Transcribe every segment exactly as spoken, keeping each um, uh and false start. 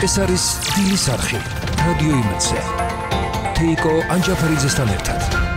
ეს არის სტილის არხი რადიო იმედზე. თეიკო ანჯაფარიძესთან ერთად.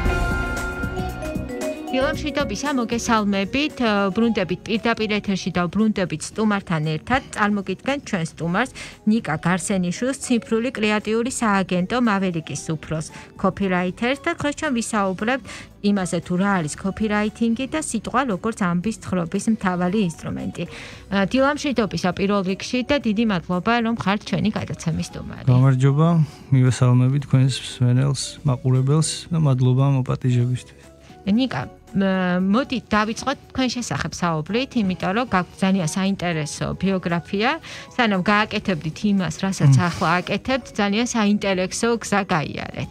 ფილმშიტობისა მოგესალმებით, ბრუნდებით პირდაპირ ეთერში და ბრუნდებით სტუმართან ერთად წარმოგიდგენთ ჩვენ სტუმარს ნიკა გარსენიშვილს, ციფრული კრეატიული სააგენტო მავერიკის უფროს, კოპირაითერს და დღეს ჩვენ ვისაუბრებთ იმაზე თუ რა არის კოპირაითინგი და სიტყვა როგორც ამბის თხრობის მთავარი ინსტრუმენტი. ფილმშიტობისა პირველ რიგში და დიდი მადლობა რომ ხართ ჩვენი გადაცემის სტუმარი. გამარჯობა, მივესალმებით თქვენს მსმენელს, მაყურებელს და მადლობა მოპატიჟებისთვის. ნიკა, მოდი დავიწყოთ თქვენ შესახებ საუბრით, იმიტომ რომ გაქვთ ძალიან საინტერესო ბიოგრაფია, სანამ გააკეთებდით იმას, რასაც ახლა აკეთებთ, ძალიან საინტერესო გზა გაიარეთ.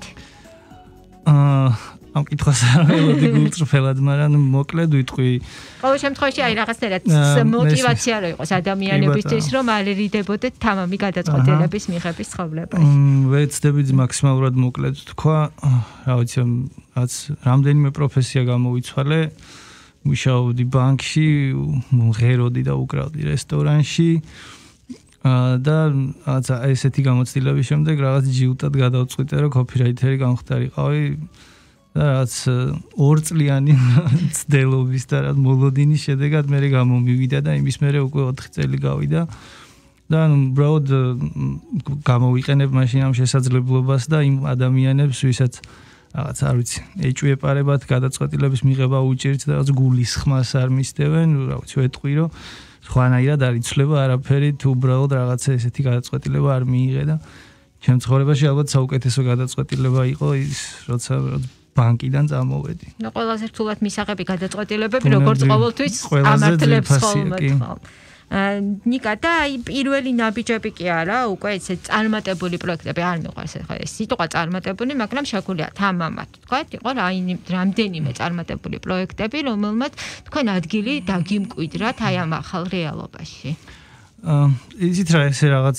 აა, ამ კითხვას არ ველოდი გულწრფელად, მაგრამ მოკლედ ვიტყვი. ყოველ შემთხვევაში აი რაღაცნაირად მოტივაცია რო იყოს ადამიანებისთვის, რომ არ ერიდებოდეთ თამამი გადაწყვეტილების მიღების ცხოვრებაში. ვეცდებით მაქსიმალურად მოკლედ თქვა, რა ვიცი, რაც რამდენიმე პროფესია გამოვიცვალე, მუშაობდი ბანკში, მღეროდი და უკრავდი რესტორანში და რაღაც ესეთი გამოცდილების შემდეგ რაღაც ჯიუტად გადავწყვიტე, რომ კოპირაითერი გამხდარიყავი და რაღაც ორწლიანი ცდელობის და რაღაც მოლოდინის შედეგად მე გამომივიდა და იმის მერე უკვე ოთხი წელი გავიდა და უბრალოდ გამოვიყენებ მაშინ ამ შესაძლებლობას და იმ ადამიანებს, ვისაც რაღაც არ ვიცი, ეჭვიეპარებათ გადაწყვეტილების მიღება უჭირთ და რაღაც გულის ხმას არ მისდევენ, რა ვიცი, ვეტყვი რომ სხვანაირად არ იცვლება არაფერი, თუ უბრალოდ რაღაცა ესეთი გადაწყვეტილება არ მიიღე და ჩემ ცხოვრებაში ალბათ საუკეთესო გადაწყვეტილება იყო ის, როცა ბანკიდან წამოვედი. ნუ ყველაზე რთულად მისაღები გადაწყვეტილებები, როგორც ყოველთვის ამართლებს ხოლმე თვალ. ნიკა და აი პირველი ნაბიჯები კი არა, უკვე ესე წარმატებული პროექტები არ მიყვარს ახლა ეს სიტყვა წარმატებული, მაგრამ შეგვიძლია თამამად თქვათ, იყო რამდენიმე წარმატებული პროექტები, რომელმაც თქვენ ადგილი დაგიმკვიდრათ აი ამ ახალ რეალობაში. აა იცით რა, ესე რაღაც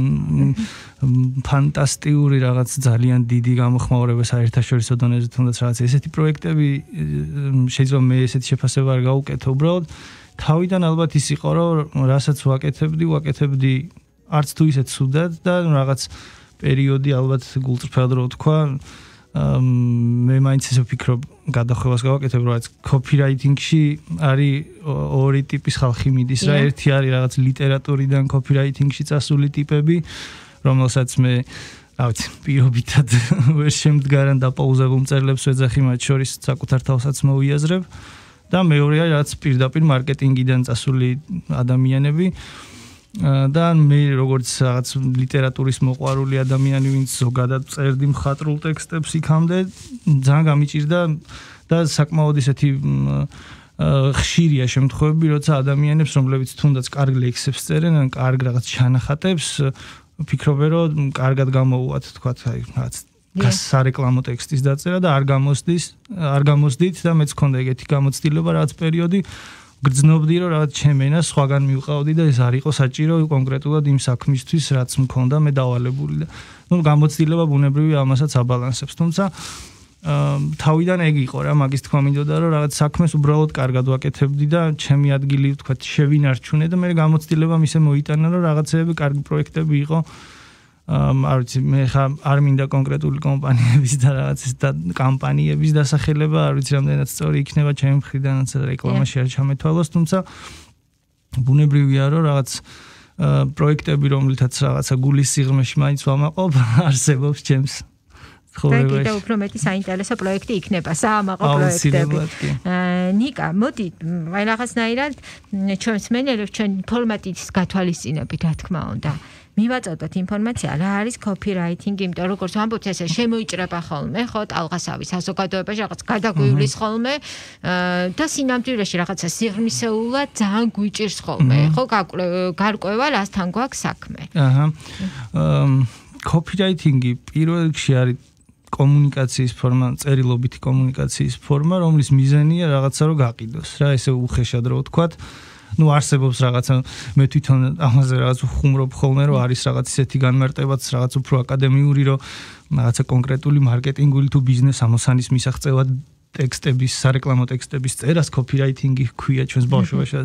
ფანტასტიკური რაღაც ძალიან დიდი გამოხმაურება საერთაშორისო დონეზე, თუნდაც რაღაც ესეთი პროექტები შეიძლება მე ესეთი შეფასება არ გავუკეთო, უბრალოდ თავიდან ალბათ ის იყო, რომ რასაც ვაკეთებდი, ვაკეთებდი არც თუ ისე ცუდად და რაღაც პერიოდი ალბათ გულწრფელად რო თქვა, მე მაინც ესე ვფიქრობ, გადახვევას გავაკეთებ, რაც კოპირაითინგში არის ორი ტიპის ხალხი მიდის რა, ერთი არის რაღაც ლიტერატურიდან კოპირაითინგში წასული ტიპები, რომელსაც მე რა ვიცი, პირობითად ვერ შემდგარან დაპაუზებულ მწერლებს ვეძახი, მათ შორის საკუთარ თავსაც მოვიაზრებ. და მეორე არის რაც პირდაპირ მარკეტინგიდან წასული ადამიანები და მე როგორც რაღაც ლიტერატურის მოყვარული ადამიანი, ვინც ზოგადად წერდი მხატვრულ ტექსტებს იქამდე, ძალიან გამიჭირდა და საკმაოდ ისეთი ხშირია შემთხვევები, როცა ადამიანებს, რომლებიც თუნდაც კარგ ლექსებს წერენ, ან კარგ რაღაც ჩანახატებს, ფიქრობენ, რომ კარგად გამოუვათ, თქვათ, აი რაღაც გასარეკლამო ტექსტის დაწერა და არ გამოსდის, არ გამოსდით და მეც მქონდა ეგეთი გამოცდილება რაღაც პერიოდი, გრძნობდი რომ რაღაც ჩემენა სხვაგან მივყავდი და ეს არ იყო საჭირო კონკრეტულად იმ საქმისთვის, რაც მქონდა მე დავალებული და ნუ გამოცდილება ბუნებრივი ამასაც აბალანსებს, თუმცა თავიდან ეგ იყო რა, მაგის თქმა მინდოდა რომ რაღაც საქმეს უბრალოდ კარგად ვაკეთებდი და ჩემი ადგილი თქვა შევინარჩუნე და მე გამოცდილება ისე მოიტანა რომ რაღაცეები კარგი პროექტები იყო. არ ვიცი, მე ხა არ მინდა კონკრეტული კომპანიების და რაღაც ეს და კამპანიების დასახელება, არ ვიცი რამდენად სწორი იქნება ჩემი მხრიდანაც რეკლამაში არ ჩამეთვალოს, თუმცა ბუნებრივია რომ რაღაც პროექტები, რომლითაც რაღაცა გულის სიღრმეში მაინც ვამაყობ, არსებობს ჩემს ცხოვრებაში. და კიდევ უფრო მეტი საინტერესო პროექტი იქნება, საამაყო პროექტები. ნიკა, მოდი, აი რაღაცნაირად ჩვენ მსმენელებს ჩვენ ფორმატის გათვალისწინებით, რა თქმა უნდა. მივაწოდოთ ინფორმაცია, რა არის კოპირაითინგი, იმიტომ როგორც ამბობთ, ესე შემოიჭრება ხოლმე, ხო, ტალღასავი საზოგადოებაში რაღაც გადაგვივლის ხოლმე და სინამდვილეში რაღაცა სიღრმისეულად ძალიან გვიჭირს ხოლმე, ხო, გარკვევა რასთან გვაქვს საქმე. აჰა. კოპირაითინგი პირველ რიგში არის კომუნიკაციის ფორმა, წერილობითი კომუნიკაციის ფორმა, რომლის მიზანია რაღაცა რომ გაყიდოს, რა, ესე უხეშად რო ვთქვათ. ნუ არსებობს რაღაცა, მე თვითონ ამაზე რაღაც ხუმრობ ხოლმე, რომ არის რაღაც ისეთი განმარტებაც, რაღაც უფრო აკადემიური, რომ რაღაცა კონკრეტული მარკეტინგული თუ ბიზნეს ამოსანის მისაღწევად ტექსტების, სარეკლამო ტექსტების წერას კოპირაითინგი ჰქვია ჩვენს ბავშვობაში.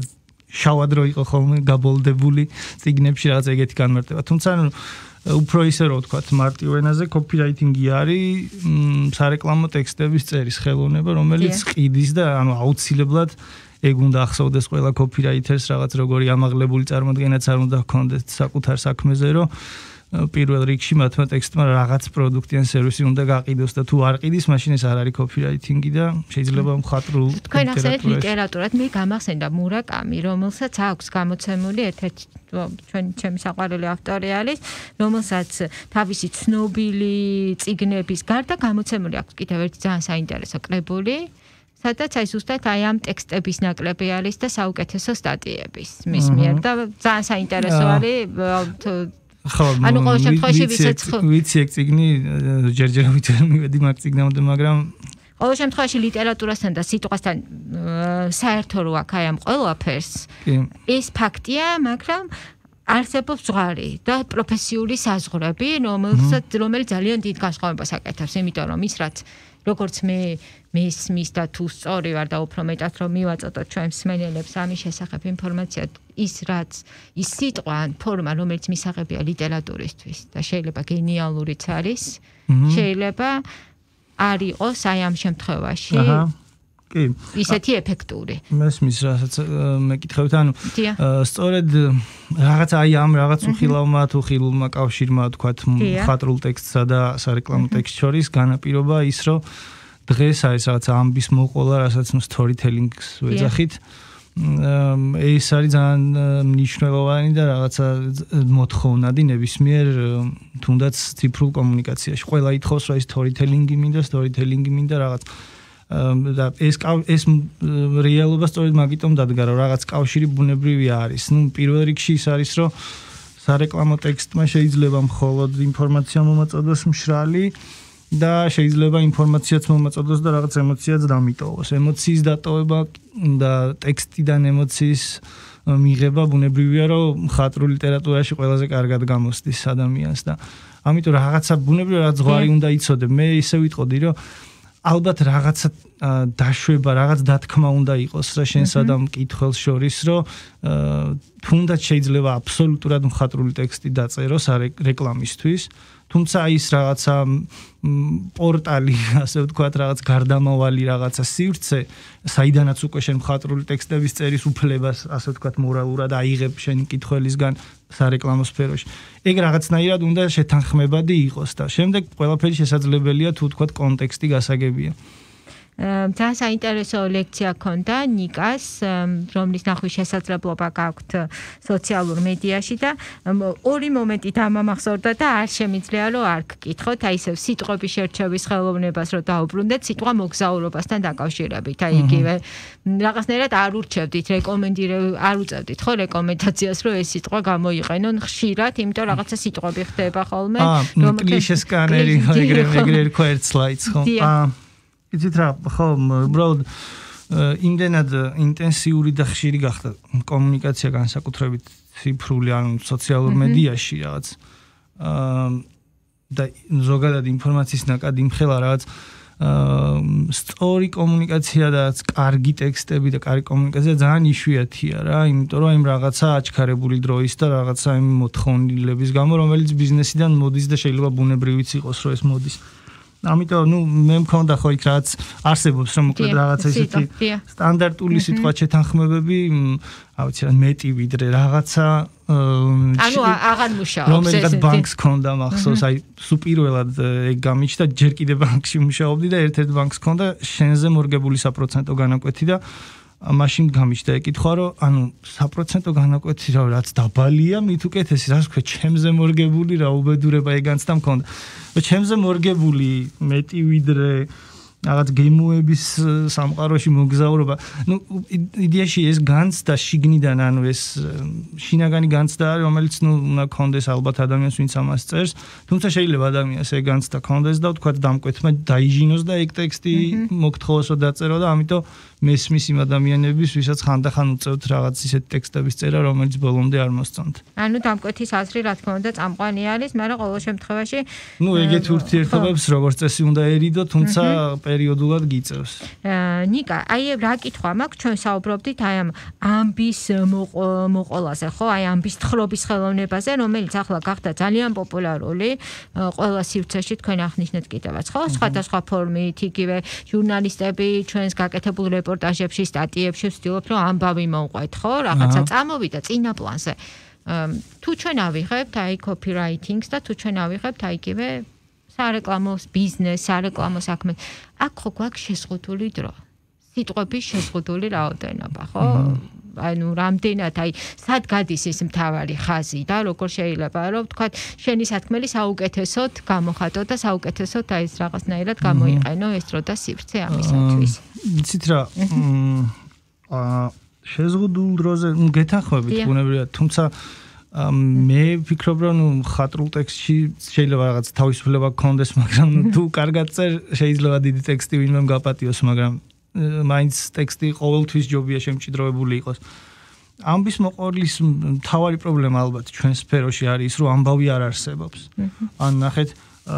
შავად რო იყო ხოლმე გაბოლდებული წიგნებში რაღაც ეგეთი განმარტება. თუმცა უფრო ისე რო ვთქვათ, მარტივ ენაზე copywriting-ი არის სარეკლამო ტექსტების წერის ხელოვნება, რომელიც ყიდის და ანუ აუცილებლად ეგ უნდა ახსოვდეს ყველა copywriter-ს რაღაც როგორი ამაღლებული წარმოდგენაც არ უნდა ჰქონდეს საკუთარ საქმეზე, რომ პირველ რიგში მათმა ტექსტმა რაღაც პროდუქტი ან სერვისი უნდა გაყიდოს და თუ არ ყიდის, მაშინ ეს არ არის copywriting-ი და შეიძლება მხატვრულ თქვენ ახსენეთ ლიტერატურად, მე გამახსენდა მურაკამი, რომელსაც აქვს გამოცემული ერთ-ერთი ჩვენ ჩემი საყვარელი ავტორი არის, რომელსაც თავისი ცნობილი წიგნების გარდა გამოცემული აქვს კიდევ ერთი ძალიან საინტერესო კრებული, სადაც აი ზუსტად აი ამ ტექსტების ნაკლები არის და საუკეთესო სტატიების მის მიერ და ძალიან საინტერესო არის ხო, ანუ ყოველ შემთხვევაში ვისაც ვიცი ეგ წიგნი ჯერჯერობით ვერ მივედი მაგ წიგნამდე, მაგრამ ყოველ შემთხვევაში ლიტერატურასთან და სიტყვასთან საერთო რო აქვს აი ამ ყველაფერს ეს ფაქტია, მაგრამ არსებობს ზღვარი და პროფესიული საზღვრები, რომელსაც რომელიც ძალიან დიდ განსხვავებას აკეთებს, იმიტომ რომ ის რაც როგორც მე მისმის და თუ სწორი ვარ და უფრო მეტად რომ მივაწოდოთ ჩვენ მსმენელებს ამის შესახებ ინფორმაცია, ის რაც ის სიტყვა ან ფორმა, რომელიც მისაღებია ლიტერატურისთვის და შეიძლება გენიალურიც არის, შეიძლება არ იყოს აი ამ შემთხვევაში კი ისეთი ეფექტური. მესმის რასაც მეკითხებით, ანუ სწორედ რაღაც აი ამ რაღაც უხილავმა თუ ხილულმა კავშირმა თქვათ მხატვრულ ტექსტსა და სარეკლამო ტექსტს შორის განაპირობა ის, რომ დღეს არის რაღაც ამბის მოყოლა, რასაც storytelling-ს ვეძახით. ეს არის ძალიან მნიშვნელოვანი და რაღაცა მოთხოვნადი ნებისმიერ თუნდაც ციფრულ კომუნიკაციაში. ყველა ითხოვს, რომ storytelling-ი მინდა, storytelling-ი მინდა რაღაც და ეს ეს რეალობა სწორედ მაგიტომ დადგა, რომ რაღაც კავშირი ბუნებრივი არის. ნუ პირველ რიგში ის არის, რომ სარეკლამო ტექსტმა შეიძლება მხოლოდ ინფორმაცია მომაწოდოს მშრალი და შეიძლება ინფორმაციაც მომაწოდოს და რაღაც ემოციაც დამიტოვოს. ემოციის დატოვება და ტექსტიდან ემოციის მიღება ბუნებრივია, რომ მხატვრულ ლიტერატურაში ყველაზე კარგად გამოსდის ადამიანს და ამიტომ რაღაცა ბუნებრივი რაღაც ზღვარი უნდა იცოდე. მე ისე ვიტყოდი, რომ ალბათ რაღაცა დაშვება, რაღაც დათქმა უნდა იყოს რა შენსა და მკითხველს შორის, რომ თუნდაც შეიძლება აბსოლუტურად მხატვრული ტექსტი დაწეროს რეკლამისთვის, თუმცა ის რაღაცა პორტალი, ასე ვთქვათ, რაღაც გარდამავალი რაღაცა სივრცე, საიდანაც უკვე შენ მხატვრული ტექსტების წერის უფლებას, ასე ვთქვათ, მორალურად აიღებ შენ მკითხველისგან სარეკლამო სფეროში. ეგ რაღაცნაირად უნდა შეთანხმებადი იყოს და შემდეგ ყველაფერი შესაძლებელია თუ ვთქვათ კონტექსტი გასაგებია. ძალიან საინტერესო ლექცია ჰქონდა ნიკას, რომლის ნახვის შესაძლებლობა გაქვთ სოციალურ მედიაში და ორი მომენტი დამამახსოვრდა და არ შემიძლია რომ არ გკითხოთ, აი ისევ სიტყვების შერჩევის ხელოვნებას რომ დაუბრუნდეთ სიტყვა მოგზაურობასთან დაკავშირებით. აი იგივე რაღაცნაირად არ ურჩევდით რეკომენდირე არ უწევდით ხო რეკომენდაციას რომ ეს სიტყვა გამოიყენონ ხშირად, იმიტომ რაღაცა სიტყვები ხდება ხოლმე, რომ კლიშესკანერი ეგრე ეგრე რქვა ერთ სლაიდს ხო? აა იცით რა, ხო, უბრალოდ იმდენად ინტენსიური და ხშირი გახდა კომუნიკაცია განსაკუთრებით ციფრული ან სოციალურ მედიაში რაღაც და ზოგადად ინფორმაციის ნაკადი იმხელა რაღაც სწორი კომუნიკაცია და კარგი ტექსტები და კარგი კომუნიკაცია ძალიან იშვიათია რა, იმიტომ რომ იმ რაღაცა აჩქარებული დროის და რაღაცა იმ მოთხოვნილების გამო, რომელიც ბიზნესიდან მოდის და შეიძლება ბუნებრივიც იყოს, რომ ეს მოდის. ამიტომ ნუ მე მქონდა ხო იქ რაც არსებობს რომ მოკლედ რაღაცა ისეთი სტანდარტული სიტყვა შეთანხმებები, ავიცი რა მეტი ვიდრე რაღაცა ანუ აღარ მუშაობს რომელიღაც ბანკს ქონდა მახსოვს, აი სუპირველად ეგ გამიჩნდა, ჯერ კიდე ბანკში მუშაობდი და ერთ-ერთ ბანკს ქონდა შენზე მორგებული საპროცენტო განაკვეთი და მაშინ გამიჩნდა ეკითხვა, რომ ანუ საპროცენტო განაკვეთი რა რაც დაბალია, მით უკეთესი, რას ვქო, ჩემზე მორგებული რა უბედურება ეგანც და მქონდა. ჩემზე მორგებული მეტი ვიდრე რაღაც გემოების სამყაროში მოგზაურობა. ნუ იდეაში ეს განცდა შიგნიდან, ანუ ეს შინაგანი განცდა არის, რომელიც ნუ უნდა კონდეს ალბათ ადამიანს, ვინც ამას წერს, თუმცა შეიძლება ადამიანს ეგ განცდა კონდეს და ვთქვათ დამკვეთმა დაიჟინოს და ეგ ტექსტი მოგთხოვოსო დაწერო და ამიტომ მესმის იმ ადამიანების, ვისაც ხანდახან უწევთ რაღაც ისეთ ტექსტების წერა, რომელიც ბოლომდე არ მოსწონთ. ანუ დამკვეთის აზრი რა თქმა უნდა წამყვანი არის, მაგრამ ყოველ შემთხვევაში ნუ ეგეთ ურთიერთობებს როგორც წესი უნდა ერიდო, თუმცა პერიოდულად გიწევს. ნიკა, აი რა კითხვა მაქვს, ჩვენ საუბრობდით აი ამ ამბის მოყოლაზე, ხო? აი ამბის თხრობის ხელოვნებაზე, რომელიც ახლა გახდა ძალიან პოპულარული ყველა სივრცეში, თქვენ აღნიშნეთ კიდევაც, ხო? სხვადასხვა ფორმით, იგივე ჟურნალისტები ჩვენს გაკეთებულ რეპორტაჟებში, სტატიებში ვცდილობთ, რომ ამბავი მოვყვეთ, ხო? რაღაცა წამოვიდა წინა პლანზე. თუ ჩვენ ავიღებთ აი copywriting-ს და თუ ჩვენ ავიღებთ აი იგივე სარეკლამო ბიზნეს, სარეკლამო საქმე, აქ ხო გვაქვს შეზღუდული დრო. სიტყვების შეზღუდული რაოდენობა, ხო? ანუ რამდენად აი სად გადის ეს მთავარი ხაზი და როგორ შეიძლება რომ თქვა შენი სათქმელი საუკეთესოდ გამოხატო და საუკეთესოდ აი ეს რაღაცნაირად გამოიყენო ეს დრო და სივრცე ამისათვის. იცით რა, აა შეზღუდულ დროზე გეთანხმებით ბუნებრივად, თუმცა მე ვფიქრობ რომ ხატრულ ტექსტში შეიძლება რაღაც თავისუფლება გქონდეს, მაგრამ თუ კარგად წერ შეიძლება დიდი ტექსტი ვინმე გაპატიოს, მაგრამ მაინც ტექსტი ყოველთვის ჯობია შემჭიდროვებული იყოს. ამბის მოყოლის მთავარი პრობლემა ალბათ ჩვენ სფეროში არის რომ ამბავი არ არსებობს. ან ნახეთ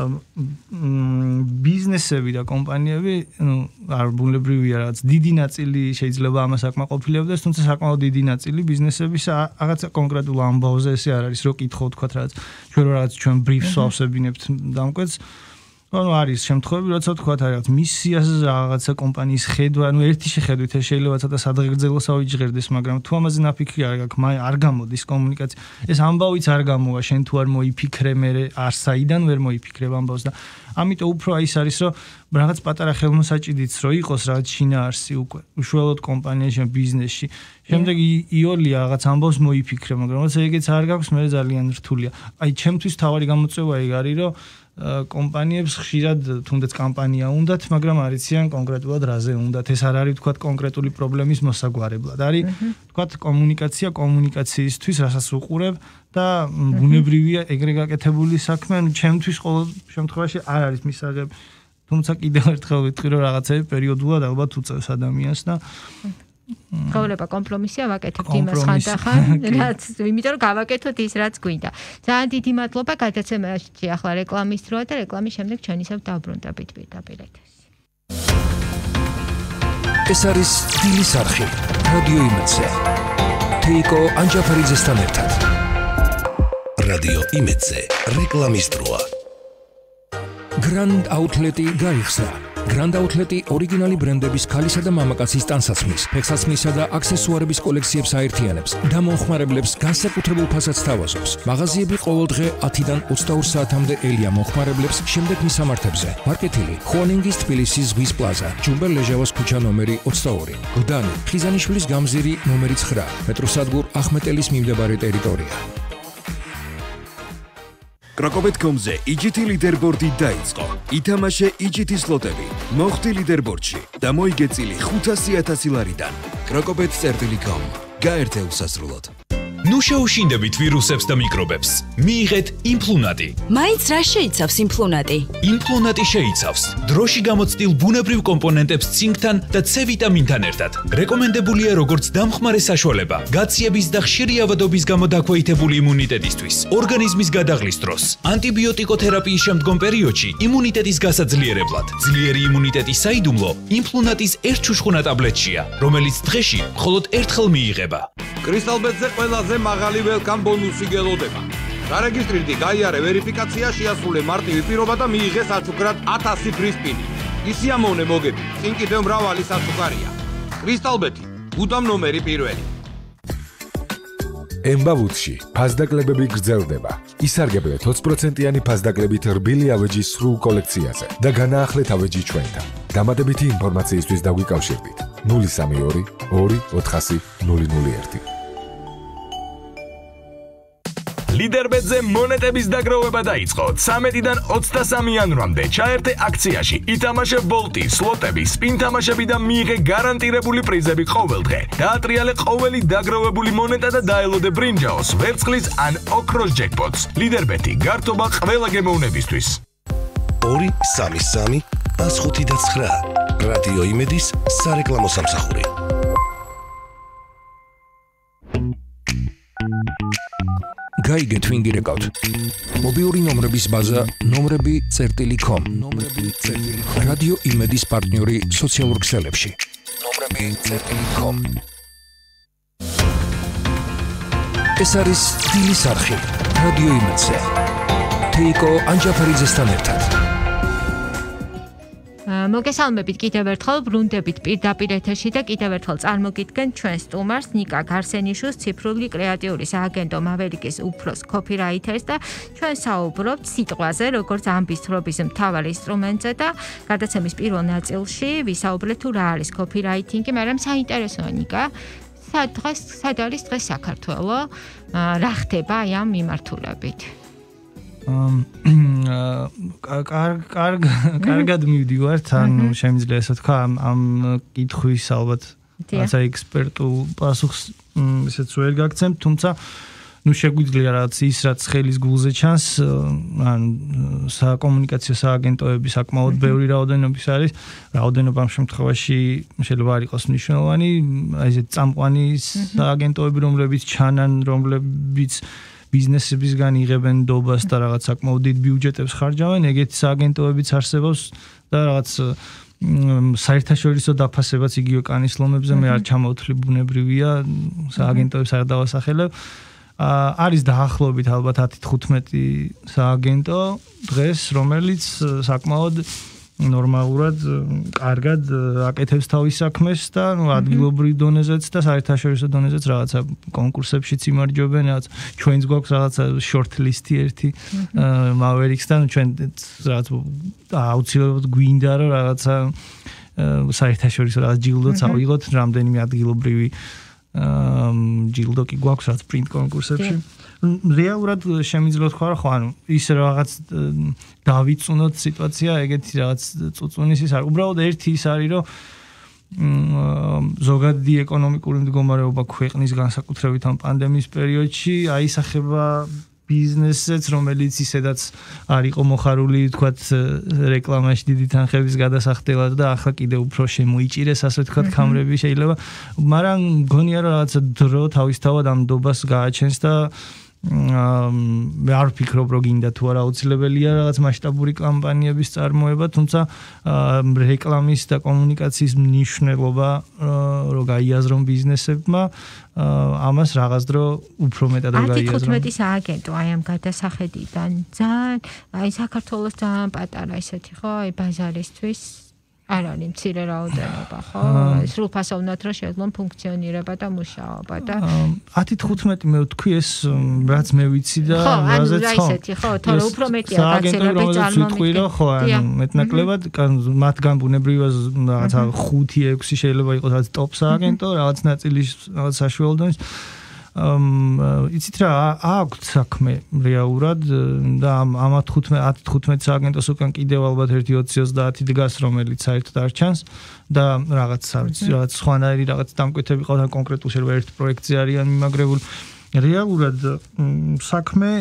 ბიზნესები და კომპანიები, ну, არ ბუნებრივია რაღაც დიდი ნაწილი შეიძლება ამას აკმაყოფილებდეს, თუმცა საკმაოდ დიდი ნაწილი ბიზნესების რაღაცა კონკრეტულ ამბავზე ესე არ არის, რომ კითხო თქვა რაღაც ჩვენ რაღაც ჩვენ ბრიფს ავსებინებთ დამკვეთს. ანუ არის შემთხვევები, როცა თქვა რაღაც მისიაზე რაღაცა კომპანიის ხედვა, ну, ერთი შეხედვით ეს შეიძლება ცოტა სადღეგრძელოს ავიჯღერდეს, მაგრამ თუ ამაზე ნაფიქრი არ გაქვს, მაინც არ გამოდის კომუნიკაცია. ეს ამბავიც არ გამოვა, შენ თუ არ მოიფიქრე, მე არ საიდან ვერ მოიფიქრებ ამბავს და ამიტომ უფრო ის არის, რომ რაღაც პატარა ხელმოსაჭიდიც რო იყოს, რაღაც შინაარსი უკვე, უშუალოდ კომპანიაში, ბიზნესში. შემდეგ იოლია რაღაც ამბავს მოიფიქრე, მაგრამ როცა ეგეც არ გაქვს, მე ძალიან რთულია. აი, ჩემთვის თავარი გამოწვევა ეგ არის, რომ კომპანიებს ხშირად თუნდაც კამპანია უნდათ, მაგრამ არიციან კონკრეტულად რაზე უნდათ. ეს არ არის თქვა კონკრეტული პრობლემის მოსაგვარებლად. არის თქვა კომუნიკაცია კომუნიკაციისთვის, რასაც უყურებ და ბუნებრივია ეგრე გაკეთებული საქმე, ანუ ჩემთვის ყოველ შემთხვევაში არ არის მისაღები. თუმცა კიდევ ერთხელ ვიტყვი, რომ რაღაცები პერიოდულად ალბათ უწევს ადამიანს და ყოველება კომპრომისია ვაკეთებთ იმას ხანდახან, რაც იმიტომ რომ გავაკეთოთ ის რაც გვინდა. ძალიან დიდი მადლობა გადაცემაში ახლა რეკლამის დროა და რეკლამის შემდეგ ჩვენ ისევ დავბრუნდებით პირდაპირ ეთერში. ეს არის სტილის არხი, რადიო იმედზე. თეიკო ანჯაფარიძესთან ერთად. რადიო იმედზე რეკლამის დროა. Grand Outlet-ი გაიხსნა. Grand Outlet-ი ორიგინალი ბრენდების ქალისა და მამაკაცის ტანსაცმლის, ფეხსაცმლისა და აქსესუარების კოლექციებს აერთიანებს და მომხმარებლებს განსაკუთრებულ ფასად სთავაზობს. მაღაზიები ყოველდღე ათიდან ოცდაორ საათამდე ელია მომხმარებლებს შემდეგ მისამართებზე. მარკეტილი, ხუანინგის თბილისის ზღვის პლაზა, ჯუმბერ ლეჟავას ქუჩა ნომერი ოცდაორი, გუდანი, ხიზანიშვილის გამზირი ნომერი ცხრა, მეტროსადგურ ახმეტელის მიმდებარე ტერიტორია. კრაკოვეთ კომ ზე იჯითი ლიდერბორდი დაიწყო. ითამაშე იჯითი სლოტები. მოხვდი ლიდერბორდში და მოიგე წილი ხუთასი ათასი ლარიდან. კრაკოვეთ წერტილი კომ. გაერთე უსასრულოდ. ნუ შეუშინდებით ვირუსებს და მიკრობებს. მიიღეთ იმფლუნატი. მაინც რა შეიცავს იმფლუნატი? იმფლუნატი შეიცავს დროში გამოცდილ ბუნებრივ კომპონენტებს ცინკთან და C ვიტამინთან ერთად. რეკომენდებულია როგორც დამხმარე საშუალება, გაციების და ხშირი ავადობის გამო დაქვეითებული იმუნიტეტისთვის, ორგანიზმის გადაღლის დროს, ანტიბიოტიკოთერაპიის შემდგომ პერიოდში იმუნიტეტის გასაძლიერებლად. ძლიერი იმუნიტეტის საიდუმლო იმფლუნატის ერთ ჩუჩხუნა ტაბლეტშია, რომელიც დღეში მხოლოდ ერთხელ მიიღება. კრისტალბეტზე ყველაზე მაღალი ველკამ ბონუსი გელოდება. გარეგისტრირდი, გაიარე ვერიფიკაცია, შეასრულე მარტივი პირობა და მიიღე საჩუქრად ათასი ფრისპინი. ისიამოვნე მოგები, წინ კიდევ მრავალი საჩუქარია. კრისტალბეტი, უდამ ნომერი პირველი. ემბავუთში ფასდაკლებები გრძელდება. ისარგებლეთ ოცი პროცენტიანი ფასდაკლებით რბილი ავეჯის სრულ კოლექციაზე და განაახლეთ ავეჯი ჩვენთან. დამატებითი ინფორმაციისთვის დაგვიკავშირდით ნული სამი ორი ორი ოთხასი ნული ნული ერთი. ლიდერბეტზე მონეტების დაგროვება დაიწყო. ცამეტიდან ოცდასამი იანვრამდე ჩაერთე აქციაში. ითამაშე ბოლტი, სლოტები, სპინ თამაშები და მიიღე გარანტირებული პრიზები ყოველდღე. დაატრიალე ყოველი დაგროვებული მონეტა და დაელოდე ბრინჯაოს, ვერცხლის ან ოქროს ჯეკპოტს. ლიდერბეტი გართობა ყველა გემოვნებისთვის. ორი სამი სამი ას ხუთი და ცხრა. რადიო იმედის სარეკლამო სამსახური. გაიგეთ ვინ გირეკავთ. მობილური ნომრების ბაზა ნომრები წერტილი კომ. ნომრები წერტილი კომ. რადიო იმედის პარტნიორი სოციალურ ქსელებში. ნომრები წერტილი კომ. ეს არის დილის არხი. რადიო იმედზე. თეიკო ანჯაფერიძესთან ერთად. მოგესალმებით კიდევ ერთხელ ბრუნდებით პირდაპირ ეთერში და კიდევ ერთხელ წარმოგიდგენ ჩვენ სტუმარს ნიკა გარსენიშვილს, ციფრული კრეატიული სააგენტო მაველიკის უფროს კოპირაითერს და ჩვენ საუბრობთ სიტყვაზე, როგორც ამბის თხრობის მთავარ ინსტრუმენტზე და გადაცემის პირველ ნაწილში ვისაუბრეთ თუ რა არის კოპირაითინგი, მაგრამ საინტერესოა ნიკა, სად დღეს სად არის დღეს საქართველო, რა ხდება აი ამ მიმართულებით? კარგ კარგ კარგად მივდივართ, ანუ შემიძლია ასე თქვა ამ კითხვის ალბათ რაცა ექსპერტულ პასუხს ისეც ვერ გაგცემ, თუმცა ნუ შეგვიძლია რაც ის რაც ხელის გულზე ჩანს, ან საკომუნიკაციო სააგენტოები საკმაოდ ბევრი რაოდენობის არის, რაოდენობა ამ შემთხვევაში შეიძლება არ იყოს მნიშვნელოვანი, აი ეს წამყვანი სააგენტოები რომლებიც ჩანან, რომლებიც ბიზნესებისგან იღებენ დობას და რაღაც საკმაოდ დიდ ბიუჯეტებს ხარჯავენ, ეგეთი სააგენტოებიც არსებობს და რაღაც საერთაშორისო დაფასებაც იგივე კანის ლომებზე მე არ ჩამოვთვლი, ბუნებრივია, სააგენტოებს არ დავასახელებ. არის დაახლოებით ალბათ ათი თხუთმეტი სააგენტო დღეს, რომელიც საკმაოდ ნორმალურად, კარგად აკეთებს თავის საქმეს და ნუ ადგილობრივ დონეზეც და საერთაშორისო დონეზეც რაღაცა კონკურსებშიც იმარჯვებენ, რაღაც ჩვენც გვაქვს რაღაცა short list-ი ერთი Mavericks-თან, ჩვენ რაღაც აუცილებლად გვინდა რომ რაღაცა საერთაშორისო რაღაც ჯილდოც ავიღოთ, რამდენიმე ადგილობრივი ჯილდო კი გვაქვს რაღაც print კონკურსებში. რეალურად შემიძლია თქვა რომ ხო ანუ ის რაღაც დავიწუნოთ სიტუაცია, ეგეთი რაღაც წუწუნის ის არ. უბრალოდ ერთი ის არის რომ ზოგადი ეკონომიკური მდგომარეობა ქვეყნის განსაკუთრებით ამ პანდემიის პერიოდში აისახება ბიზნესებს, რომელიც ისედაც არ იყო მოხარული თქვათ რეკლამაში დიდი თანხების გადასახდელად და ახლა კიდევ უფრო შემოიჭირეს ასე თქვათ კამრები შეიძლება, მაგრამ მგონია რომ რაღაც დრო თავისთავად ამ დობას გააჩენს და მე არ ვფიქრობ რომ გინდა თუ არა აუცილებელია რაღაც მასშტაბური კამპანიების წარმოება, თუმცა რეკლამის და კომუნიკაციის მნიშვნელობა რომ გაიაზრონ ბიზნესებმა, ამას რაღაც დრო უფრო მეტად გაიაზრონ. ათი თხუთმეტი სააგენტო აი ამ გადასახედიდან ძალიან აი საქართველოს ძალიან პატარა ისეთი ხო, აი ბაზარისთვის არ არის მცირე რაოდენობა, ხო? სრულფასოვნად რომ შეძლონ ფუნქციონირება და მუშაობა და ათი თხუთმეტი მე ვთქვი ეს რაც მე ვიცი და რაზეც ხო. ხო, ისეთი ხო, თორე უფრო მეტია გაცილებით წარმომიდგენია. ხო, ანუ მეტნაკლებად მათგან ბუნებრივია რაღაცა ხუთი ექვსი შეიძლება იყოს რაღაც ტოპ სააგენტო, რაღაც ნაწილი რაღაც საშუალო დონის. იცით რა აქვს საქმე რეალურად და ამ ათი თხუთმეტი სააგენტოს უკან კიდევ ალბათ ერთი ოცი ოცდაათი დგას, რომელიც საერთოდ არ ჩანს და რაღაც რაღაც სხვანაირი რაღაც დამკვეთები ყავთ, კონკრეტულ შეიძლება ერთ პროექტზე არიან მიმაგრებული. რეალურად საქმე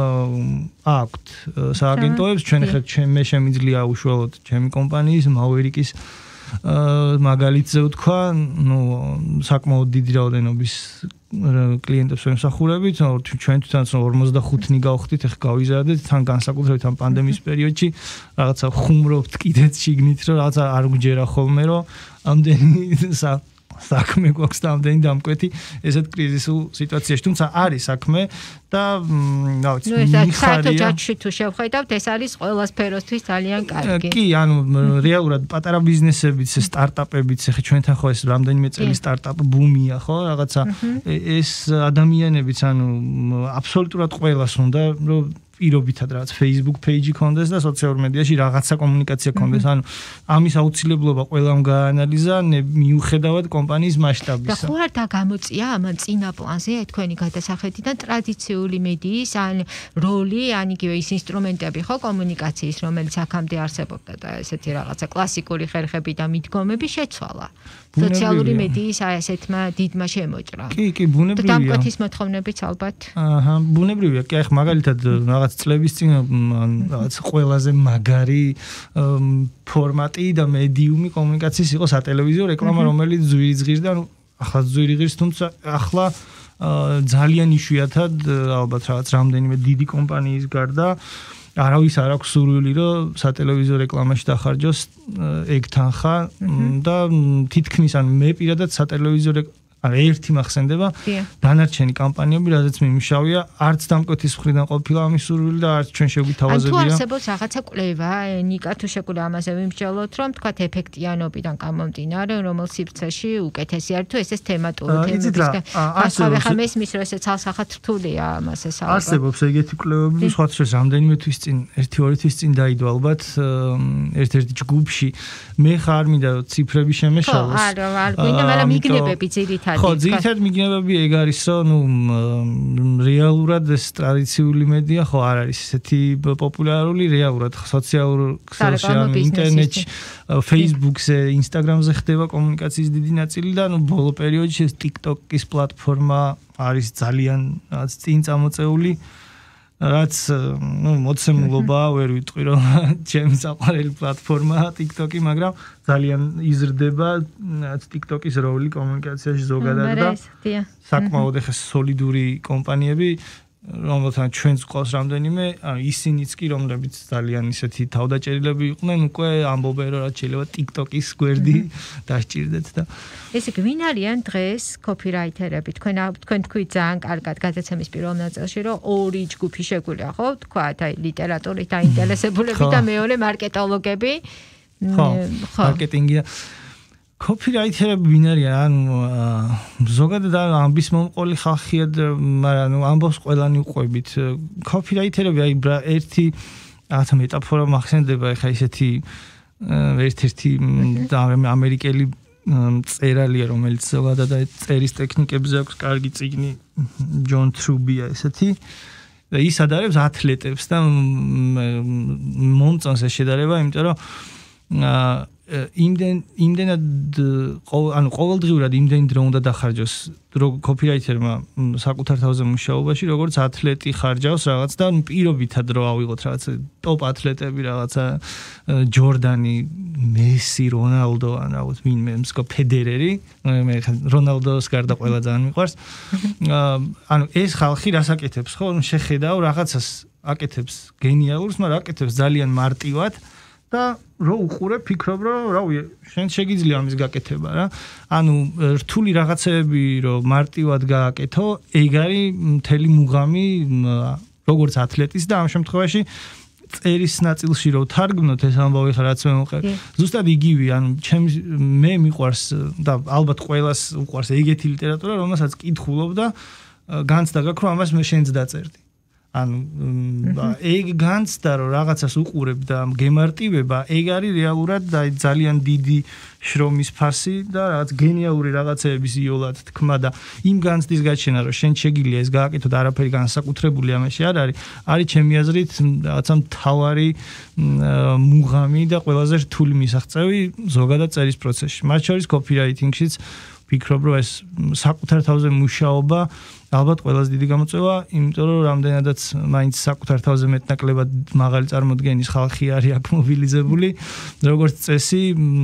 აქვს სააგენტოებს, ჩვენ ხეთ მე შემიძლია უშუალოდ ჩემი კომპანიის Mavericks მაგალითზე ვთქვა, ნუ საკმაოდ დიდი რაოდენობის კლიენტებს ვემსახურებით, ჩვენ თვითონაც ორმოცდახუთი გავხდით, ახლა გავიზარდეთ, თან განსაკუთრებით ამ პანდემიის პერიოდში რაღაცა ხუმრობთ კიდეც შიგნით, რომ რაღაცა არ გვჯერა ხოლმე, რომ ამდენი საქმე გვაქვს და ამდენი დამკვეთი ესეთ კრიზისულ სიტუაციაში, თუმცა არის საქმე და რა ვიცი, საერთოდ ჯაჭვში თუ შევხედავთ, ეს არის ყველა სფეროსთვის ძალიან კარგი. კი, ანუ რეალურად პატარა ბიზნესებიც, სტარტაპებიც, ახლა ჩვენთან ხო ეს რამდენიმე წელი სტარტაპ ბუმია, ხო, რაღაცა ეს ადამიანებიც, ანუ აბსოლუტურად ყველას უნდა რომ პირობითად რაღაც Facebook page-ი კონდეს და სოციალურ მედიაში რაღაცა კომუნიკაცია კონდეს, ანუ ამის აუცილებლობა ყველამ გაანალიზა მიუხედავად კომპანიის მასშტაბისა. და ხო არ დაგამოწია ამან წინა პლანზე თქვენი გადასახედიდან ტრადიციული მედიის ან როლი, ან იგივე ის ინსტრუმენტები ხო კომუნიკაციის, რომელიც აქამდე არსებობდა და ესეთი რაღაცა კლასიკური ხერხები და მიდგომები შეცვალა. სოციალური მედიის აი ესეთმა დიდმა შემოჭრა. კი, კი, ბუნებრივია. და დამკვეთის მოთხოვნებიც ალბათ. აჰა, ბუნებრივია. კი, ახლა მაგალითად რაღაც წლების წინ რაღაც ყველაზე მაგარი ფორმატი და მედიუმი კომუნიკაციის იყო სატელევიზიო რეკლამა, რომელიც ძვირი ძღირს და ახლა ძვირი ღირს, თუმცა ახლა ძალიან იშვიათად ალბათ რაღაც რამდენიმე დიდი კომპანიის გარდა არავის არ აქვს სურვილი რომ სატელევიზიო რეკლამაში დახარჯოს ეგ თანხა და თითქმის ან მე პირადად სატელევიზიო არა ერთი მახსენდება დანარჩენი კამპანიები რაზეც მიმშავია არც დამკვეთის მხრიდან ყოფილა ამის სურვილი და არც ჩვენ შეგვითავაზებია ან თუ არსებობს რაღაცა კვლევა ნიკა თუ შეგვიძლია ამაზე ვიმსჯელოთ რომ თქვათ ეფექტიანობიდან გამომდინარე რომელ სივრცეში უკეთესი არის თუ ესეც თემატური თემებისგან ასევე ხა მესმის რომ ესე ცალსახად რთულია ამას ესაუბრა არსებობს ეგეთი კვლევები სხვა შეს რამდენიმე თვის წინ ერთი ორი თვის წინ დაიდო ალბათ ერთ-ერთი ჯგუფში მე ხარ მინდა ციფრები შემეშალოს ხო არა არ გვინდა მაგრამ მიგნებები ძირითადად ხო, ძირითადად მიგნებები ეგ არის, რომ ნუ რეალურად ეს ტრადიციული მედია ხო არ არის ესეთი პოპულარული, რეალურად სოციალურ ქსელში, ინტერნეტში, Facebook-ზე, Instagram-ზე ხდება კომუნიკაციის დიდი ნაწილი და ნუ ბოლო პერიოდში ეს TikTok-ის პლატფორმა არის ძალიან რაც წინ წამოწეული რაც ნუ მოცემულობა ვერ ვიტყვი რომ ჩემი საყვარელი პლატფორმაა TikTok-ი, მაგრამ ძალიან იზრდება TikTok-ის როლი კომუნიკაციაში ზოგადად და საკმაოდ ახლა სოლიდური კომპანიები რომელთან ჩვენს ყავს რამდენიმე ისინიც კი რომლებიც ძალიან ისეთი თავდაჭერილები იყვნენ უკვე ამბობენ რომ რაც შეიძლება TikTok-ის გვერდი დასჭირდეთ და ესე იგი ვინ არიან დღეს კოპირაითერები თქვენ თქვენ თქვით ძალიან კარგად გადაცემის პირველ ნაწილში რომ ორი ჯგუფი შეგვიძლია ხო თქვათ აი ლიტერატურით დაინტერესებულები და მეორე მარკეტოლოგები ხო მარკეტინგი კოპირაითერები ვინ არიან? ანუ ზოგადად ამბის მომყოლი ხალხია, მაგრამ ნუ ამბობს ყველანი უყვებით. კოპირაითერები აი ერთი რაღაცა მეტაფორა მახსენდება, ეხა ისეთი ერთ-ერთი ამერიკელი წერალია, რომელიც ზოგადად წერის ტექნიკებზე აქვს კარგი წიგნი, ჯონ თრუბია ესეთი. და ის ადარებს ათლეტებს და მომწონს ეს შედარება, იმიტომ რომ იმდენ იმდენად ანუ ყოველდღიურად იმდენ დრო უნდა დახარჯოს კოპირაითერმა საკუთარ თავზე მუშაობაში როგორც ათლეტი ხარჯავს რაღაც და პირობითად რო ავიღოთ რაღაც ტოპ ათლეტები რაღაცა ჯორდანი, მესი, რონალდო ან რაღაც ვინმე მსკო ფედერერი მე რონალდოს გარდა ყველა ძალიან მიყვარს ანუ ეს ხალხი რას აკეთებს ხო შეხედავ რაღაცას აკეთებს გენიალურს მაგრამ აკეთებს ძალიან მარტივად და რო უყურებ ფიქრობ რომ რავი შენ შეგიძლია ამის გაკეთება რა ანუ რთული რაღაცები რომ მარტივად გააკეთო ეგ არის მთელი მუღამი როგორც ათლეტის და ამ შემთხვევაში წერის ნაწილში რო თარგმნოთ ეს ამბავი ხა რაც მე მოყევ ზუსტად იგივე ანუ ჩემ მე მიყვარს და ალბათ ყველას უყვარს ეგეთი ლიტერატურა რომელსაც კითხულობ და განცდა გაქვს რომ ამას მე შენც დაწერდი ანუ ეგ განცდა რომ რაღაცას უყურებ და გემარტივება ეგ არის რეალურად და ძალიან დიდი შრომის ფასი და რაღაც გენიალური რაღაცეების იოლად თქმა და იმ განცდის გაჩენა რომ შენ შეგიძლია ეს გააკეთო და არაფერი განსაკუთრებული ამაში არ არის არის ჩემი აზრით რაღაცა მთავარი მუღამი და ყველაზე რთული მისაღწევი ზოგადად წერის პროცესში მათ შორის კოპირაითინგშიც ვფიქრობ რომ ეს საკუთარ თავზე მუშაობა ალბათ ყველაზე დიდი გამოწვევა, იმიტომ რომ რამდენადაც მაინც საკუთარ თავზე მეტნაკლებად მაღალი წარმოდგენის ხალხი არის აქ მობილიზებული, როგორც წესი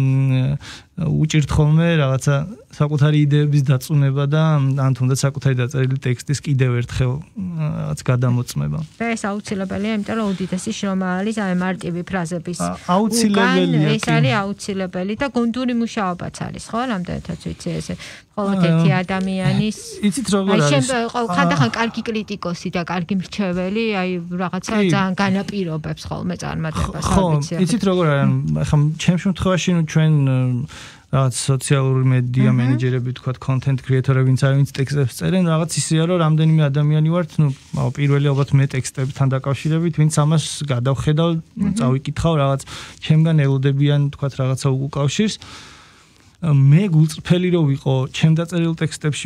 უჭირთ ხოლმე რაღაცა საკუთარი იდეების დაწუნება და ან თუნდაც საკუთარი დაწერილი ტექსტის კიდევ ერთხელ რაღაც გადამოწმება. და ეს აუცილებელია, იმიტომ რომ უდიდესი შრომა არის აი მარტივი ფრაზების. აუცილებელია. ეს არის აუცილებელი და გუნდური მუშაობაც არის, ხო? რამდენადაც ვიცი ესე. მხოლოდ ერთი ადამიანის იცით როგორ არის? ხანდახან კარგი კრიტიკოსი და კარგი მრჩეველი, აი რაღაცა ძალიან განაპირობებს ხოლმე წარმატებას, ხო, იცით როგორ არის? ახლა ჩემ შემთხვევაში ნუ ჩვენ რაღაც სოციალური მედია მენეჯერები თქვა კონტენტ კრეატორები ვინც არის ვინც ტექსტებს წერენ რაღაც ისეა რომ რამდენიმე ადამიანი ვართ ნუ პირველი ალბათ მე ტექსტებთან დაკავშირებით ვინც ამას გადავხედავ წავიკითხავ რაღაც ჩემგან ელოდებიან თქვა რაღაცა უკავშირს მე გულწრფელი რო ვიყო ჩემ დაწერილ ტექსტებში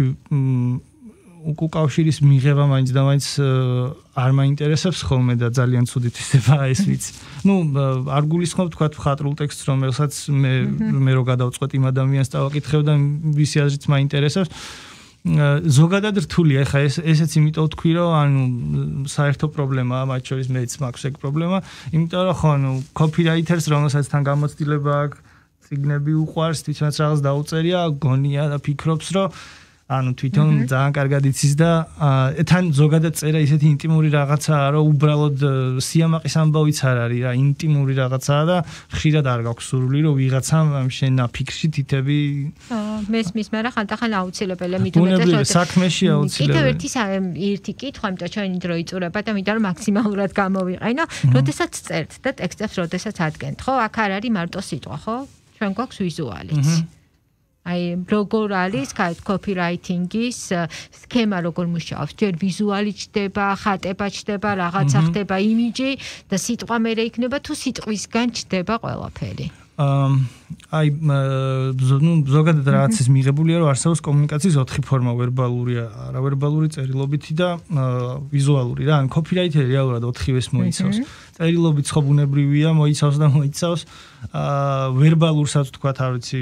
უკავშირის მიღება მაინც და მაინც არ მაინტერესებს ხოლმე და ძალიან ცუდით ისება ეს ვიცი. ნუ არ გულისხმობ თქვა მხატვრულ ტექსტს რომელსაც მე მე რო გადავწყვეტ იმ ადამიანს დავაკითხებ და ვისი აზრით მაინტერესებს. ზოგადად რთულია ეხა ეს ესეც იმიტომ ვთქვი რომ ანუ საერთო პრობლემაა მათ შორის მეც მაქვს ეგ პრობლემა იმიტომ რომ ხო ნუ კოპირაითერს რომელსაც თან გამოცდილება აქვს წიგნები უყვარს თვითონაც რაღაც დაუწერია გონია და ფიქრობს რომ ანუ თვითონ ძალიან კარგად იცის და თან ზოგადად წერა ისეთი ინტიმური რაღაცაა, რომ უბრალოდ სიამაყის ამბავიც არ არის რა, ინტიმური რაღაცაა და ხშირად არ გაქვს სურვილი, რომ ვიღაცამ შენ ფიქრში თითები მესმის, მაგრამ ხანდახან აუცილებელია მithumetes საქმეში აუცილებელია. კიდევ ერთი ერთი კითხვა, იმიტომ ჩვენი დრო იწურება და მინდა რომ მაქსიმალურად გამოვიყენო, როდესაც წერთ და ტექსტებს როდესაც ადგენთ, ხო? აქ არ არის მარტო სიტყვა, ხო? ჩვენ გვაქვს ვიზუალიც. აი როგორ არის copywriting-ის სქემა როგორ მუშაობს? ჯერ ვიზუალი ჩდება, ხატება ჩდება, რაღაცა ხდება, იმიჯი და სიტყვა მერე იქნება თუ სიტყვისგან ჩდება ყველაფერი? აი ნუ ზოგადად რაღაცის მიღებულია, რომ არსებობს კომუნიკაციის ოთხი ფორმა, ვერბალურია, არავერბალური, წერილობითი და ვიზუალური რა. ან copywriter რეალურად ოთხივეს მოიცავს. წერილობით ხო ბუნებრივია, მოიცავს და მოიცავს ვერბალურსაც თქვათ, არ ვიცი,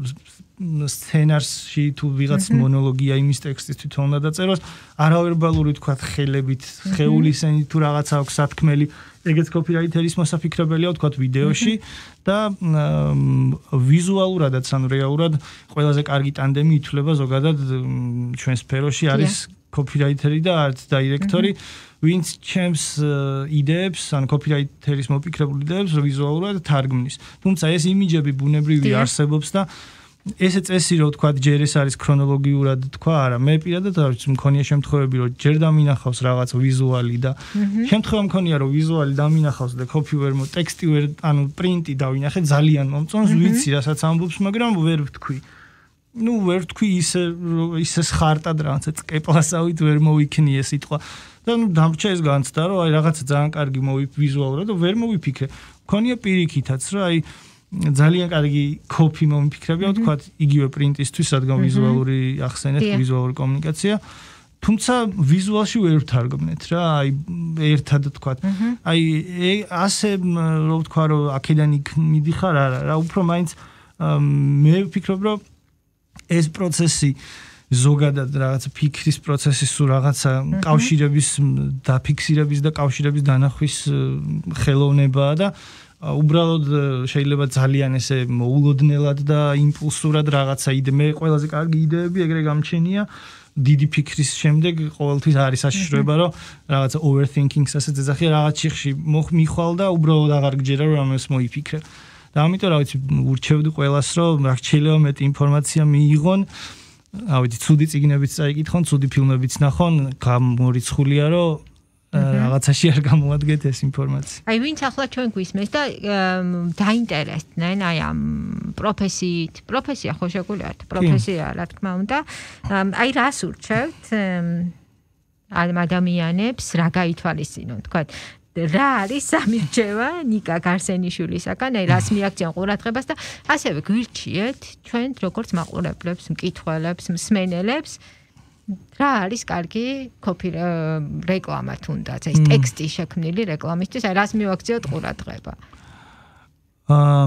სცენარში თუ ვიღაც მონოლოგია იმის ტექსტის თვითონ უნდა დაწეროს, არავერბალური თქვათ ხელებით, ხეულის ენით თუ რაღაცა აქვს სათქმელი, ეგეც copywriter-ის მოსაფიქრებელია თქვათ ვიდეოში და ვიზუალურადაც ანუ რეალურად ყველაზე კარგი ტანდემი ითვლება ზოგადად ჩვენ სფეროში არის copywriter-ი და art director-ი, ვინც ჩემს იდეებს, ან copywriter-ის მოფიქრებულ იდეებს ვიზუალურად თარგმნის. თუმცა ეს იმიჯები ბუნებრივი არსებობს და ესე წესი რომ თქვა ჯერ ეს არის ქრონოლოგიურად თქვა არა მე პირადად არ ვიცი მქონია შემთხვევები რომ ჯერ დამინახავს რაღაც ვიზუალი და შემთხვევა მქონია რომ ვიზუალი დამინახავს და copy ვერ მო ტექსტი ვერ ანუ პრინტი დავინახე ძალიან მომწონს ვიცი რასაც ამბობს მაგრამ ვერ ვთქვი ну ვერ ვთქვი ისე ისე ხარტად რაღაცა წკეპლასავით ვერ მოვიქნიე სიტყვა და ну დამრჩა ეს განცდა რომ აი რაღაცა ძალიან კარგი მოვივიზუალურა და ვერ მოვიფიქრე მქონია პირიქითაც რომ აი ძალიან კარგი copy მომიფიქრებია, თქვა იგივე პრინტისთვის, რადგან ვიზუალური ახსენეთ, ვიზუალური კომუნიკაცია. თუმცა ვიზუალში ვერ ვთარგმნეთ რა, აი ერთად თქვა. აი ასე რო ვთქვა, რომ აქედან იქ მიდიხარ არა, რა უფრო მაინც მე ვფიქრობ, რომ ეს პროცესი ზოგადად რაღაც ფიქრის პროცესი სულ რაღაცა კავშირების დაფიქსირების და კავშირების დანახვის ხელოვნებაა და უბრალოდ შეიძლება ძალიან ესე მოულოდნელად და იმპულსურად რაღაცა იდე მე ყველაზე კარგი იდეები ეგრე გამჩენია დიდი ფიქრის შემდეგ ყოველთვის არის საშიშროება რომ რაღაცა overthinking-ს ასეც ეძახი რაღაც შეხში მიხვალ და უბრალოდ აღარ გჯერა რომ ამას მოიფიქრე და ამიტომ რა ვიცი ურჩევდი ყველას რომ რა შეიძლება მეტი ინფორმაცია მიიღონ რა ვიცი ცუდი წიგნებიც წაიკითხონ ცუდი ფილმებიც ნახონ გამორიცხულია რომ რაღაცაში არ გამოადგეთ ეს ინფორმაცია. აი ვინც ახლა ჩვენ გვისმენს და დაინტერესდნენ აი ამ პროფესიით, პროფესია ხო შეგვიძლიათ, პროფესია რა თქმა უნდა. აი რას ურჩევთ ამ ადამიანებს, რა გაითვალისწინონ, თქვათ რა არის სამირჩევა ნიკა გარსენიშვილისაგან, აი რას მიაქციან ყურადღებას და ასევე გვირჩიეთ ჩვენ როგორც მაყურებლებს, მკითხველებს, მსმენელებს რა არის კარგი copy რეკლამა თუნდაც ეს ტექსტი შექმნილი რეკლამისთვის აი რას მივაქციოთ ყურადღება აა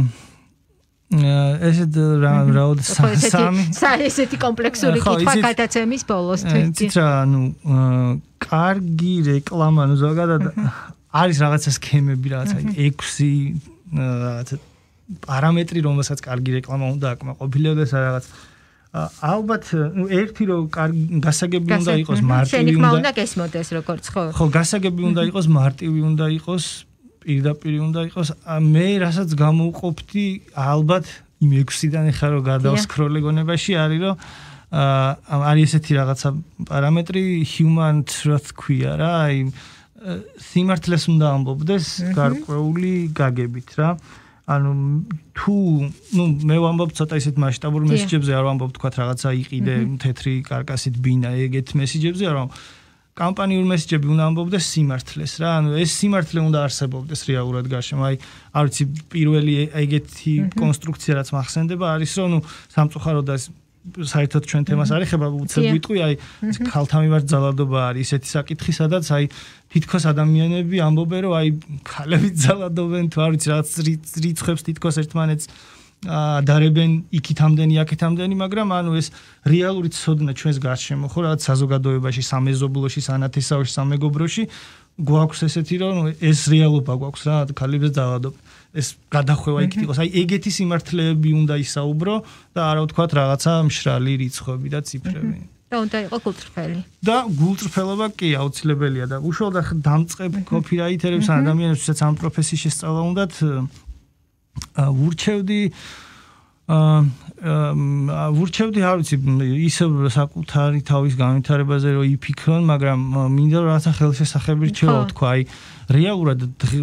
ესეთ რაოდ სამი ესეთი კომპლექსური კითხვა გადაცემის ბოლოს თვითი რა ანუ კარგი რეკლამა ანუ ზოგადად არის რაღაცა სქემები რაღაცა ექვსი რაღაცა პარამეტრი რომელსაც კარგი რეკლამა უნდა აკმაყოფილებდეს რაღაც ალბათ ნუ ერთი რომ გასაგები უნდა იყოს მარტივი უნდა უნდა გესმოდეს როგორც ხო ხო გასაგები უნდა იყოს მარტივი უნდა იყოს პირდაპირ უნდა იყოს მე რასაც გამოვყოფდი ალბათ იმ ექვსიდან ახლა რომ გადავსკროლე გონებაში არის რომ არის ესეთი რაღაცა პარამეტრი human truth ქვია რა აი სიმართლეს უნდა ამბობდეს გარკვეული გაგებით რა ანუ თუ ნუ მე ვამბობ ცოტა ისეთ მასშტაბურ მესიჯებზე არ ვამბობ თქვა რაღაცა იყიდე თეთრი კარკასით ბინა ეგეთ მესიჯებზე არა კამპანიურ მესიჯები უნდა ამბობდეს სიმართლეს რა ანუ ეს სიმართლე უნდა არსებობდეს რეალურად გარშემო აი არ ვიცი პირველი ეგეთი კონსტრუქცია რაც მახსენდება არის რომ ნუ სამწუხაროდ და საერთოდ ჩვენ თემას არ ეხება უცებ ვიტყვი აი ქალთა მიმართ ძალადობა არის ისეთი საკითხი სადაც აი თითქოს ადამიანები ამბობენ რომ აი ქალები ძალადობენ თუ არ ვიცი რაღაც რიცხვებს თითქოს ერთმანეთს დარებენ იქით ამდენი აქეთ ამდენი მაგრამ ანუ ეს რეალური ცოდნა ჩვენს გარშემო ხო რაღაც საზოგადოებაში სამეზობლოში სანათესავში სამეგობროში გვაქვს ესეთი რომ ეს რეალობა გვაქვს რა ქალებს ძალადობენ ეს გადახვევა იქით იყოს აი ეგეთი სიმართლეები უნდა ისაუბრო და არა ვთქვათ რაღაცა მშრალი რიცხვები და ციფრები და უნდა იყოს გულწრფელი. და გულწრფელობა კი აუცილებელია და უშუალოდ დამწყებ კოპირაითერებს ადამიანებსაც ამ პროფესიის შესწავლა უნდათ ვურჩევდი აა ვურჩევდი არ ვიცი ისევ საკუთარი თავის განვითარებაზე რომ იფიქრონ, მაგრამ მინდა რომ რაღაცა ხელშესახები რჩევა თქვა, აი რეალურად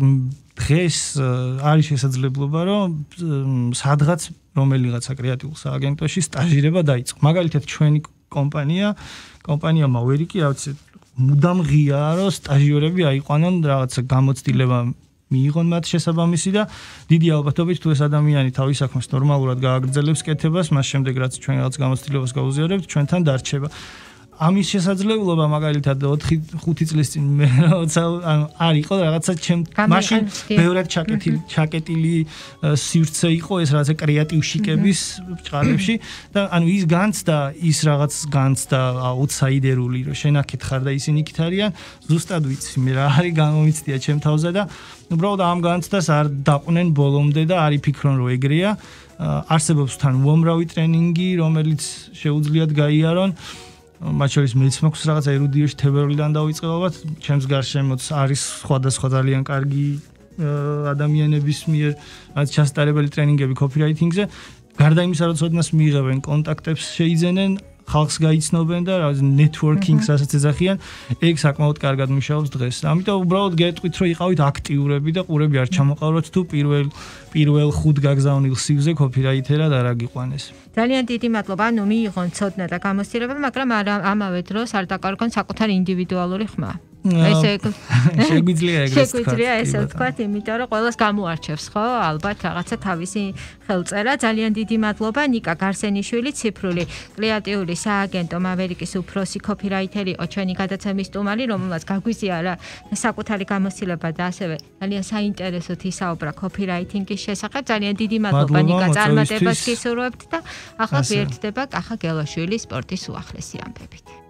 დღეს არის შესაძლებლობა რომ სადღაც რომელიღაცა კრეატიულ სააგენტოში სტაჟირება დაიწყო. მაგალითად ჩვენი კომპანია, კომპანია მავერიკი, რა ვიცი, მუდამ ღიაა რომ სტაჟიორები აიყვანონ რაღაცა გამოცდილება მიიღონ მათ შესაბამისი და დიდი ალბათობით თუ ეს ადამიანი თავის საქმეს ნორმალურად გააგრძელებს კეთებას, მას შემდეგ რაც ჩვენ რაღაც გამოცდილებას გავუზიარებთ, ჩვენთან დარჩება. ამის შესაძლებლობა მაგალითად ოთხი ხუთი წლის წინ მე როცა არ იყო რაღაცა ჩემ მაშინ ბევრად ჩაკეტილი ჩაკეტილი სივრცე იყო ეს რაღაცა კრეატივშიკების ბჭყალებში და ანუ ის განცდა ის რაღაც განცდა აუთსაიდერული რომ შენ აქეთ ხარ და ისინი იქით არიან ზუსტად ვიცი მე რა არის გამომიცდია ჩემ თავზე და უბრალოდ ამ განცდას არ დაყვნენ ბოლომდე და არ იფიქრონ რომ ეგრეა არსებობს თან უამრავი ტრენინგი რომელიც შეუძლიათ გაიარონ მათ შორის მეც მაქვს რაღაცა ერუდიაში თებერვლიდან დავიწყე ალბათ ჩემს გარშემოც არის სხვადასხვა ძალიან კარგი ადამიანების მიერ რაც ჩასტარებელი ტრენინგები კოპირაითინგზე გარდა იმისა რომ ცოდნას მიიღებენ კონტაქტებს შეიძენენ ხალხს გაიცნობენ და რა ვიცი ნეტვორკინგს რასაც ეძახიან ეგ საკმაოდ კარგად მუშაობს დღეს ამიტომ უბრალოდ გეტყვით რომ იყავით აქტიურები და ყურები არ ჩამოყაროთ თუ პირველ პირველ ხუთ გაგზავნილ სივზე კოპირაითერად არ აგიყვანეს ძალიან დიდი მადლობა ანუ მიიღონ ცოდნა და გამოცდილება მაგრამ ამავე დროს არ დაკარგონ საკუთარი ინდივიდუალური ხმა ესე შეგვიძლია ეგრე ვთქვა შეგვიძლია ესე ვთქვა იმიტომ რომ ყველას გამოარჩევს ხო ალბათ რაღაცა თავისი ხელწერა ძალიან დიდი მადლობა ნიკა გარსენიშვილი ციფრული კრეატიული სააგენტო მავერიკის უფროსი კოპირაითერი იყო ჩვენი გადაცემის სტუმარი რომელმაც გაგვიზიარა საკუთარი გამოცდილება და ასევე ძალიან საინტერესოდ ისაუბრა კოპირაითინგის შესახებ ძალიან დიდი მადლობა ნიკა წარმატებას გისურვებთ და ახლა გვერდდება კახა გელაშვილის სპორტის უახლესი ამბებით